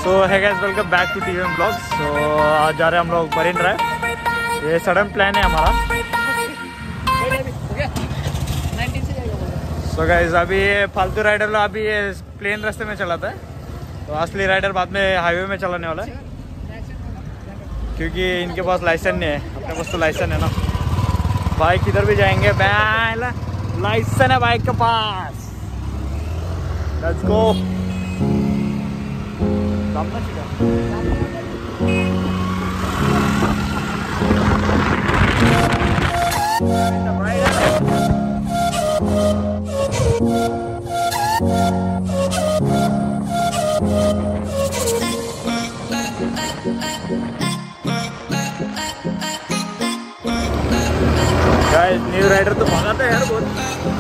So hi guys, welcome back to TVM blogs. So आज जा रहे हैं हम लोग मरीन ड्राइव। ये सडन प्लान है हमारा। सो गाइस, अभी ये फालतू राइडर लोग अभी ये प्लेन रास्ते में चलाता है, तो असली राइडर बाद में हाईवे में चलाने वाला है, क्योंकि इनके पास लाइसेंस नहीं है। अपने पास तो लाइसेंस है ना। बाइक किधर भी जाएंगे लाइसेंस है बाइक के पास। Let's go. Guys, new rider तो भगाते हैं यार बहुत।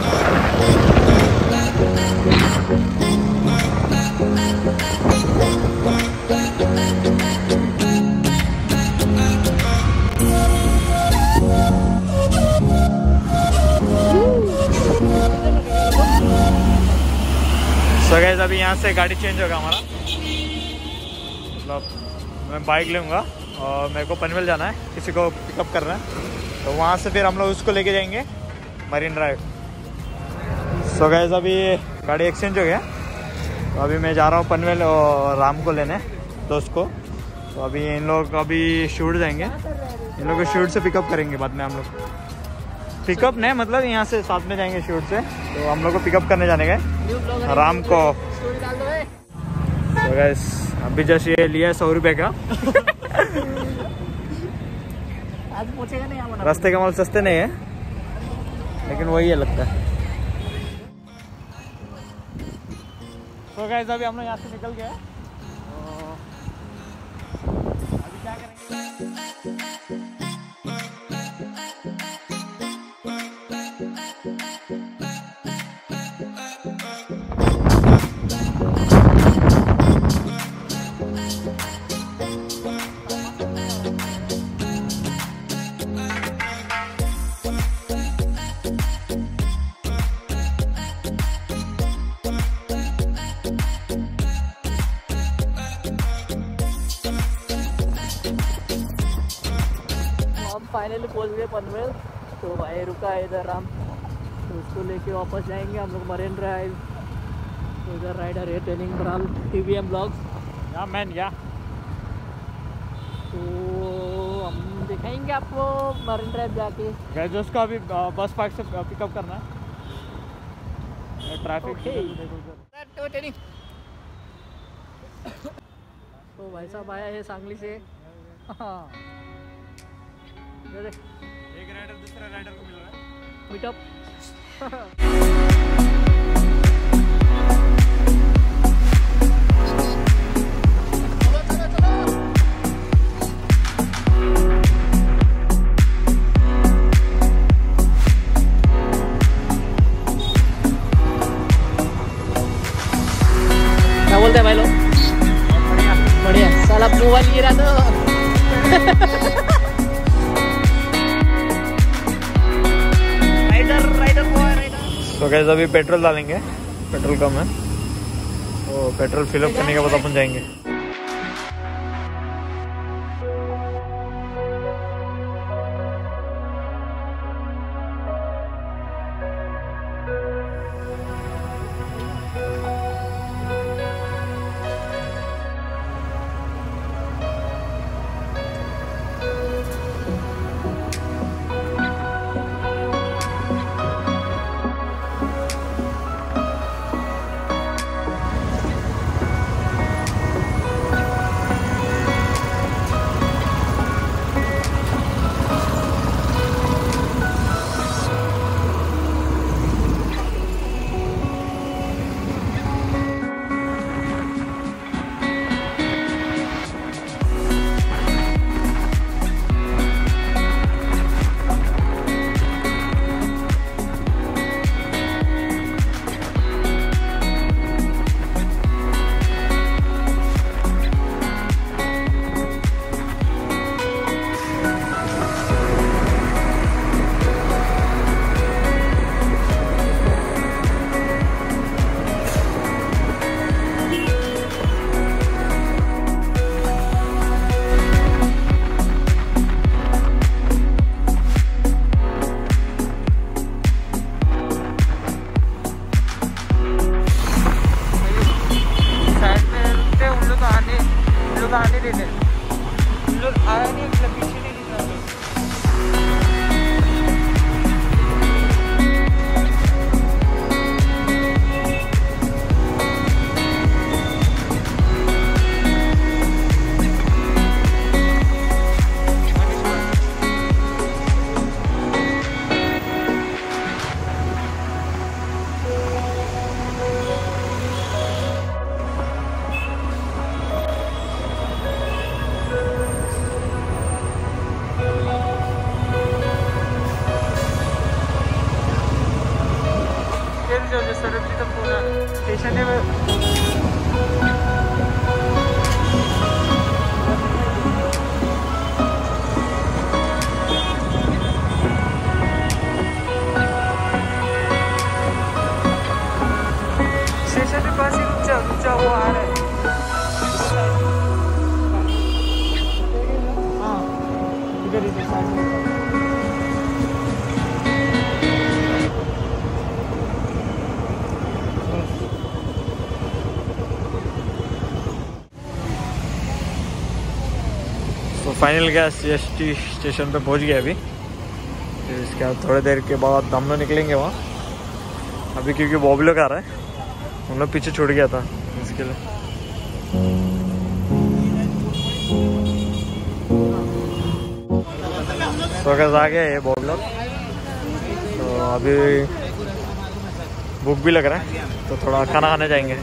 सो गाइस, अभी यहाँ से गाड़ी चेंज होगा हमारा। मतलब मैं बाइक लूँगा और मेरे को पनवेल जाना है, किसी को पिकअप करना है, तो वहाँ से फिर हम लोग उसको लेके जाएंगे मरीन ड्राइव। सो गाइस, अभी गाड़ी एक्सचेंज हो गया, तो अभी मैं जा रहा हूँ पनवेल और राम को लेने दोस्त को। तो अभी इन लोग अभी शूट जाएंगे, इन लोग को शूट से पिकअप करेंगे बाद में हम लोग। पिकअप नहीं, मतलब यहाँ से साथ में जाएंगे शूट से, तो हम लोग को पिकअप करने जाने गए राम को। तो गाइस, अभी जैसे ये लिया है 100 रुपये का। आज पहुंचेगा नहीं, रास्ते का माल सस्ते नहीं है, लेकिन वही है लगता है। तो गाइस, अभी हम लोग यहाँ से निकल गए। अभी क्या करेंगे? फाइनली पहुंच गए पनवेल। तो भाई रुका है इधर राम, तो उसको लेके वापस जाएंगे हम लोग मरीन ड्राइव। तो इधर राइडर है ट्रेनिंग बराल टीवीएम ब्लॉग्स। या मैन या तो हम दिखाएंगे आपको मरीन ड्राइव जाके। गाइस, उसको अभी बस पार्क से पिकअप करना है। Traffic training. तो भाई साहब आया है सांगली से। हाँ, एक राइडर दूसरे राइडर को मिल रहा है मीटअप। क्या बोलते हैं भाई लोग? बढ़िया। साला मोबाइल गिरा तो। तो गाइस, अभी पेट्रोल डालेंगे, पेट्रोल कम है, तो पेट्रोल फिलअप करने के बाद अपन जाएंगे। आने देते इन लोग आया नहीं, मतलब पीछे नहीं दिख रहा। स्टेशन है स्टेशन के पास ही ऊंचा वो आ रहा है। हाँ इधर इधर साइड में। तो फाइनल गया CST स्टेशन पे पहुंच गया अभी। फिर इसके बाद थोड़ी देर के बाद हम लोग निकलेंगे वहाँ अभी, क्योंकि बॉबी लोग आ रहा है, हम लोग पीछे छूट गया था इसके लिए। तो अगर आ गया ये बॉबी लोग, तो अभी भूख भी लग रहा है, तो थोड़ा खाना खाने जाएंगे।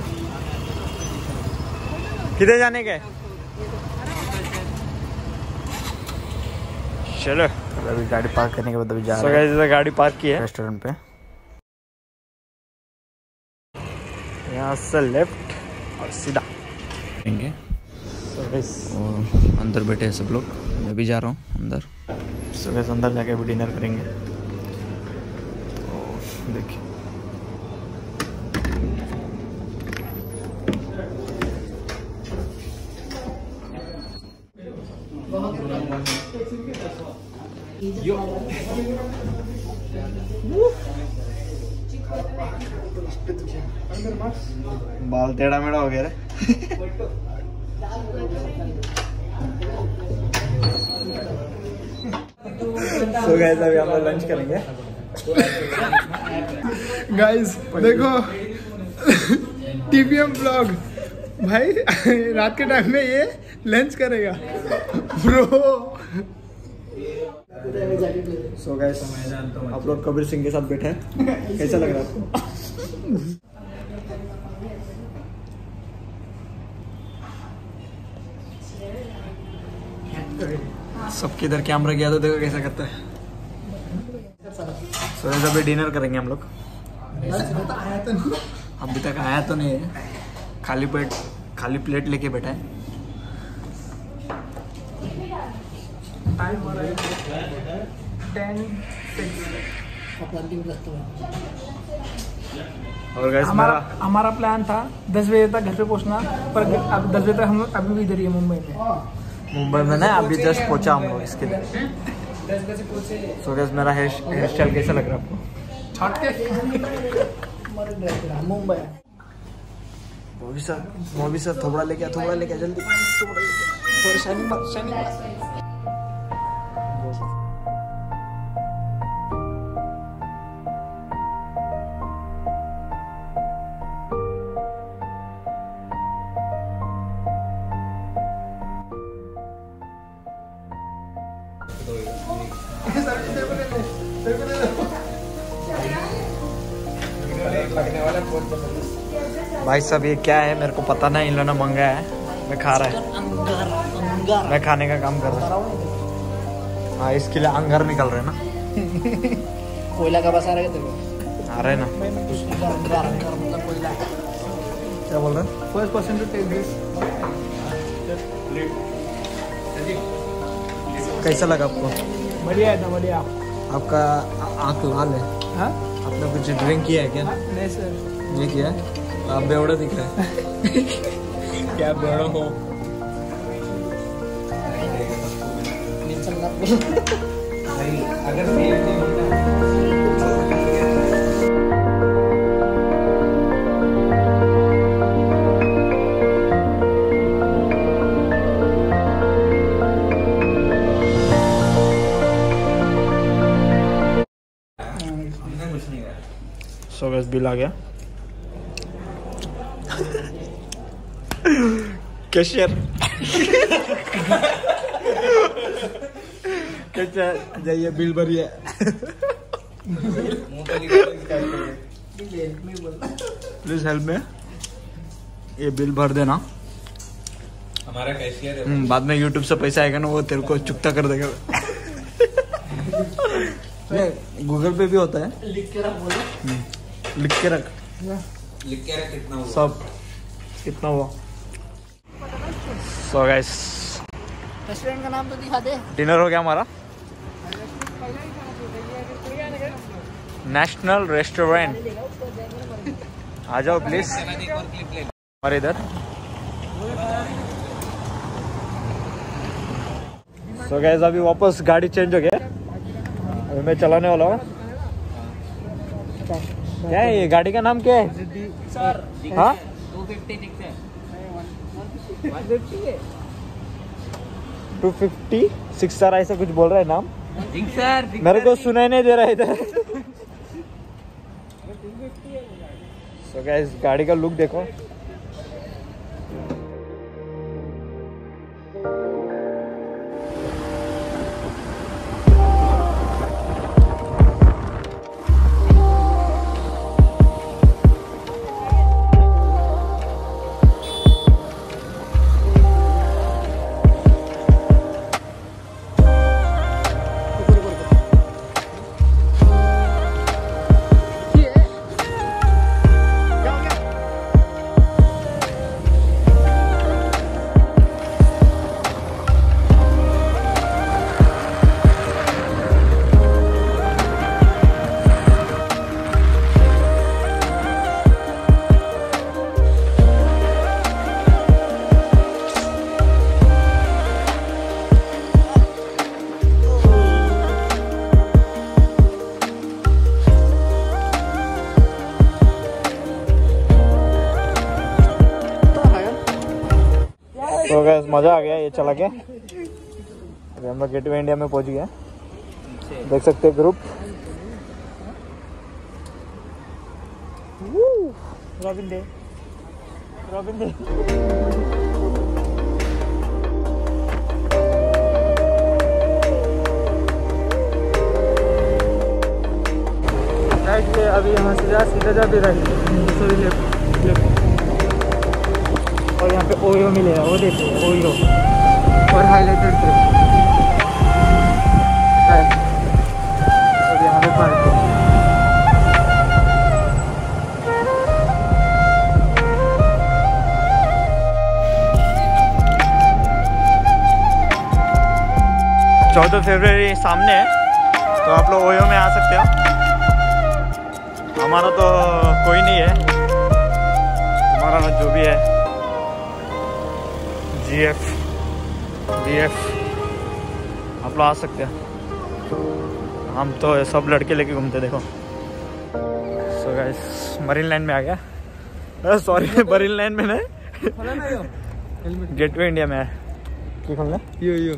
किधर जाने के? चलो अभी गाड़ी पार्क करने के बाद अभी जा रहे हैं। So गाड़ी पार्क की है रेस्टोरेंट पे, यहाँ से लेफ्ट और सीधा जाएंगे। और अंदर बैठे हैं सब लोग, मैं भी जा रहा हूँ अंदर। सुबह अंदर जाके भी डिनर करेंगे। तो देखिए बाल टेढ़ा मेढ़ा हो गया रे। सो गाइस अभी हम लोग लंच करेंगे। गाइस देखो TVM ब्लॉग भाई रात के टाइम में ये लंच करेगा ब्रो। सो गाइस आप लोग कबीर सिंह के साथ बैठे हैं, कैसा लग रहा है आपको? सबके इधर कैमरा गया तो देखो कैसा करता है। सो गाइस अभी डिनर करेंगे हम लोग। अभी तक आया तो नहीं है, खाली प्लेट लेके बैठा है। और गाइस हमारा प्लान था 10 बजे तक घर पे पहुंचना, पर अब 10 बजे तक हम लोग अभी भी इधर ही है मुंबई में ना, अभी जस्ट पहुंचा हम लोग इसके लिए। 10 बजे पहुंचे। सो गाइस मेरा हेयर स्टाइल कैसा लग रहा है आपको? मुंबई मोबी सर थोड़ा लेके जल्दी, थोड़ा शाइनिंग। भाई साहब ये क्या है मेरे को पता नहीं, इन लोगों ने मंगाया है, मैं खा रहा है, मैं खाने का काम कर रहा हूँ। हाँ इसके लिए अंगार निकल रहे हैं ना। कोयला का बस आ रहा है, आ रहे हैं ना। क्या बोल रहे हैं? First person to take this. कैसा लगा आपको? बढ़िया है ना, बढ़िया। आपका आँख लाल है। हाँ आपने कुछ ड्रिंक किया है क्या? नहीं सर। ये किया है? आप बेवड़ा दिख रहे हैं। क्या बेवड़ा हो? बिल आ गया। कैशियर जाइए बिल भरिए। प्लीज हेल्प में, ये बिल भर देना। हमारा कैशियर है। बाद में यूट्यूब से पैसा आएगा ना, वो तेरे को चुकता कर देगा। गूगल पे भी होता है। लिख के रख बोलो। लिख के रख कितना हुआ? सब कितना हुआ। सो गाइस रेस्टोरेंट का नाम तो दिखा दे। डिनर हो गया हमारा। नेशनल रेस्टोरेंट, आ जाओ प्लीज हमारे इधर। सो गाइस अभी वापस गाड़ी चेंज हो गया, अभी मैं चलाने वाला हूँ। क्या है ये गाड़ी का नाम क्या है? हाँ 250 6 ऐसा कुछ बोल रहा है नाम। मेरे को सुनाई नहीं दे रहा है इधर। सो गाइस गाड़ी का लुक देखो। तो गाइस मजा आ गया ये चला के। अभी हम लोग गेटवे इंडिया में पहुंच गए, देख सकते हैं ग्रुप। रॉबिन दे अभी यहाँ से जा सीधा जा भी रही। और यहाँ पे ओयो मिलेगा, वो देखो ओयो और हाईलाइटेड और यहाँ पे पार्क। चौदह फरवरी सामने है, तो आप लोग ओयो में आ सकते हो। हमारा तो कोई नहीं है, हमारा जो भी है GF BF आप लोग आ सकते हैं। हम तो सब लड़के लेके घूमते देखो। सो गाइस मरीन लाइन में आ गया। सॉरी मरीन लाइन में नहीं, गेटवे इंडिया में है। क्या खोलना यो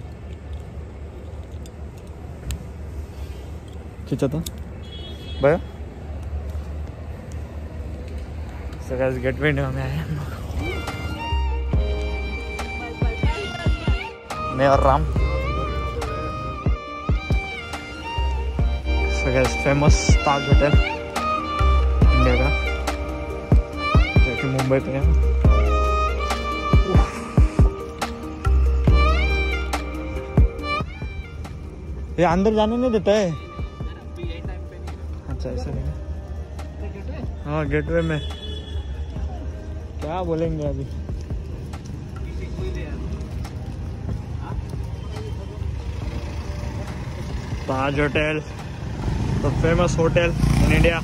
खींचा था भैया। सो गाइस गेटवे इंडिया में आए हम लोग। मैं और Ram. So guys famous Taj hotel India का, जो कि मुंबई पे है। ये अंदर जाने नहीं देता है। अच्छा ऐसा नहीं। हाँ गेटवे में क्या बोलेंगे अभी। Taj hotel the famous hotel in India.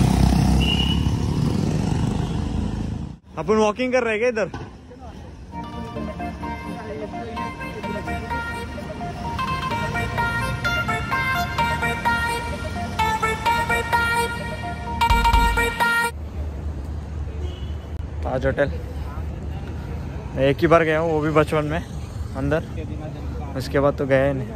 अपन वॉकिंग कर रहे हैं क्या इधर? ताज होटल मैं एक ही बार गया हूँ, वो भी बचपन में अंदर, उसके बाद तो गया ही नहीं।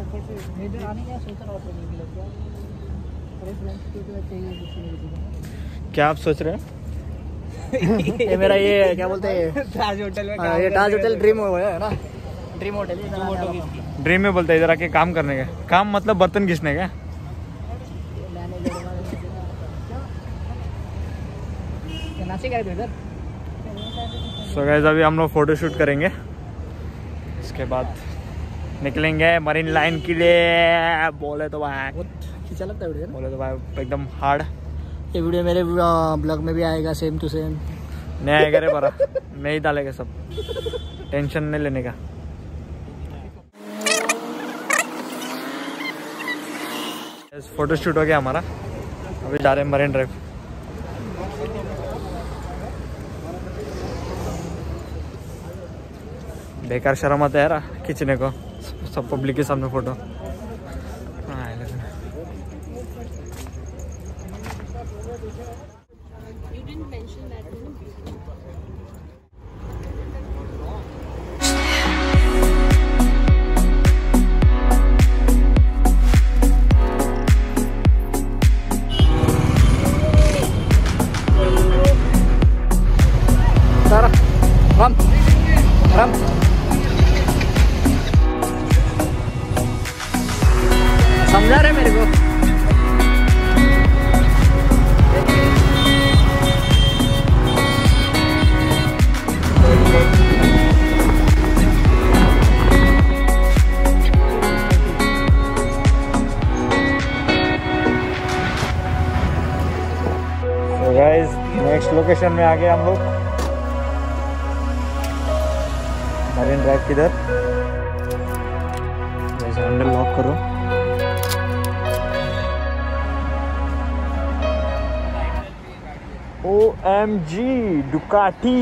क्या आप सोच रहे हैं? ये मेरा ये क्या बोलते हैं ताज होटल में ये ताज होटल ड्रीम है ना, ड्रीम होटल ड्रीम में बोलते हैं इधर आके काम करने का। काम मतलब बर्तन घिसने का। नासिक है इधर। सो गाइस अभी हम लोग फोटो शूट करेंगे, इसके बाद निकलेंगे मरीन लाइन के लिए। बोले तो भाई बहुत खींचा लगता है वीडियो, बोले तो भाई एकदम हार्ड। ये वीडियो मेरे ब्लॉग में भी आएगा सेम टू सेम। नहीं आएगा रे बरा, मैं ही डालेगा सब, टेंशन नहीं लेने का। फोटो शूट हो गया हमारा, अभी जा रहे हैं मरीन ड्राइव। बेकार शर्म आता है यार खींचने को सब पब्लिक के सामने फोटो। राम समझा रहे मेरे को। So guys, नेक्स्ट लोकेशन में आ गए हम लोग, मरीन ड्राइव किधर। हैंडल लॉक करो। OMG Ducati.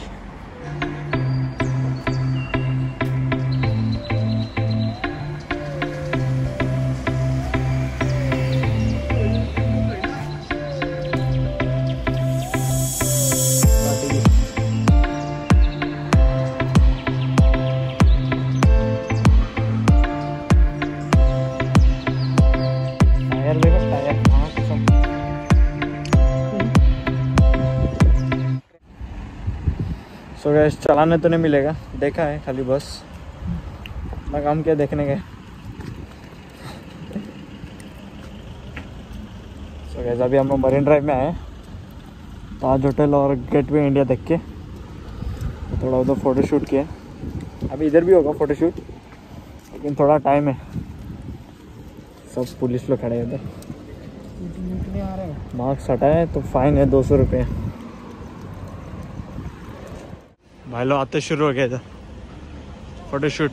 सो गैस चलाने तो नहीं मिलेगा, देखा है खाली बस, अपना काम क्या देखने का। सो गैस अभी हम लोग मरीन ड्राइव में आए, ताज होटल और गेटवे इंडिया देख के थोड़ा उधर फ़ोटो शूट किया। अभी इधर भी होगा फ़ोटो शूट, लेकिन थोड़ा टाइम है, सब पुलिस लोग खड़े हैं इधर। मार्क्स हटाए तो फाइन है 200 रुपये। भाई लोग आते शुरू हो गया इधर फोटो शूट।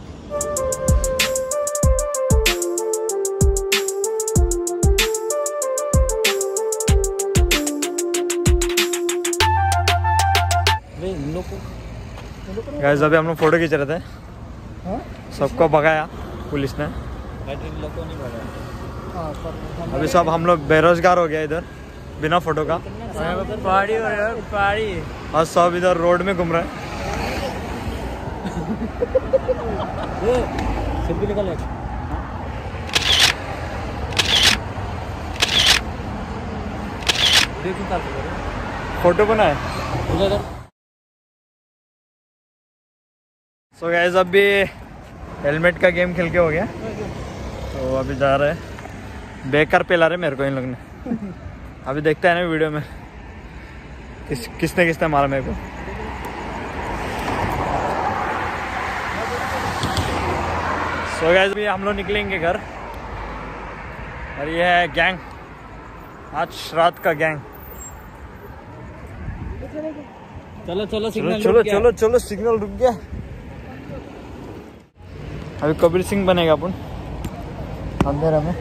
गाइस अभी हम लोग फोटो खींच रहे थे, सबको भगाया पुलिस ने। अभी सब हम लोग बेरोजगार हो गया इधर बिना फोटो का। पहाड़ी हो यार पहाड़ी, और सब इधर रोड में घूम रहे हैं। सेल्फी निकाल फोटो बनाए। सो गाइस अभी हेलमेट का गेम खेल के हो गया, तो अभी जा रहे हैं। बेकार पिला रहे मेरे को इन लोग ने। अभी देखते हैं ना वीडियो में किसने मारा मेरे को। सो गाइस अभी हम लोग निकलेंगे घर, और ये है गैंग, आज रात का गैंग। चलो चलो चलो चलो चलो चलो, सिग्नल रुक गया। अभी कबीर सिंह बनेगा अपन अंधेरा में।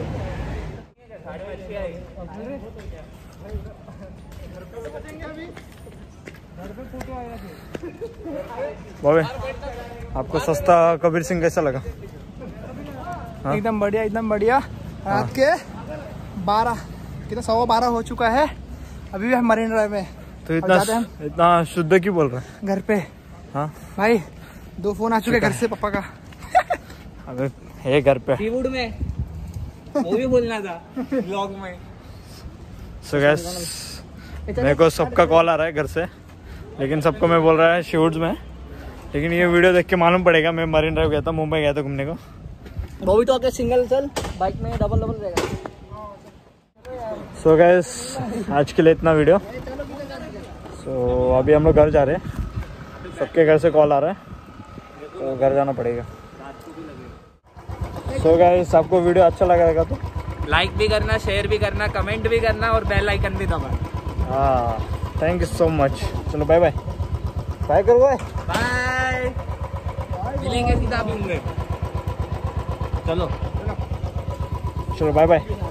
बाबे आपको सस्ता कबीर सिंह कैसा लगा? हाँ? एकदम बढ़िया एकदम बढ़िया। रात के 12 कितना 12:15 हो चुका है, अभी भी हम मरीन ड्राइव में। तो इतना शुद्ध क्यों बोल रहा है? घर पे हाँ भाई 2 फोन आ चुके घर से पापा का। अबे है घर पे कीबोर्ड में वो भी बोलना था ब्लॉग में। सो गाइस मेरे को सबका कॉल आ रहा है घर से, लेकिन सबको मैं बोल रहा है शूट्स में। लेकिन ये वीडियो देख के मालूम पड़ेगा मैं मरीन ड्राइव गया था, मुंबई गया था घूमने को। वो भी तो आके सिंगल चल, बाइक में डबल रहेगा। सो गाइस आज के लिए इतना वीडियो। सो अभी हम लोग घर जा रहे हैं, सबके घर से कॉल आ रहा है तो घर जाना पड़ेगा। सो गाइस आपको वीडियो अच्छा लगा तो लाइक भी करना, शेयर भी करना, कमेंट भी करना और बेल आइकन भी दबाना। हाँ थैंक यू सो मच। चलो बाय बाय बाय करो बाय बाय, मिलेंगे सीधा मुंबई। चलो चलो बाय बाय।